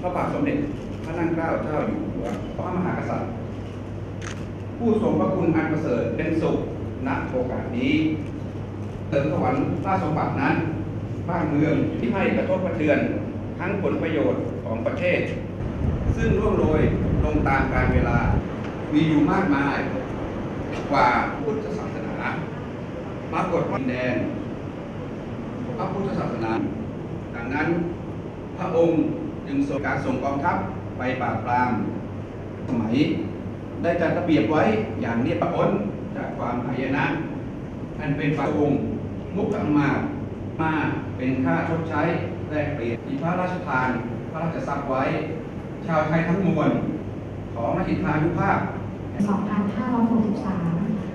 ระบาทสมเด็จพระนั่งเกล้าเจ้าอยู่หัวพระมหากษัตริย์ผู้ทรงพระคุณอันประเสริฐเป็นสุขณโอกาสนี้เติมสวรรค์ราชสมบัตินั้นบ้านเมืองที่ให้กระทบกระเทือนทั้งผลประโยชน์ของประเทศซึ่งร่วงโรยลงตามกาลเวลามีอยู่มากมายกว่าพุทธศาสนาปรากฏว่าดินแดนพระพุทธศาสนาดังนั้นพระองค์จึงส่งการส่งกองทัพไปปราบปรามสมัยได้จัดระเบียบไว้อย่างเรียบร้อยจากความหายนะอันเป็นพระองค์มุขมาเป็นค่าชดใช้แลกเปลี่ยนที่พระราชทานพระราชทรัพย์ไว้ชาวไทยทั้งมวลขอมหิทธานุภาพ 2563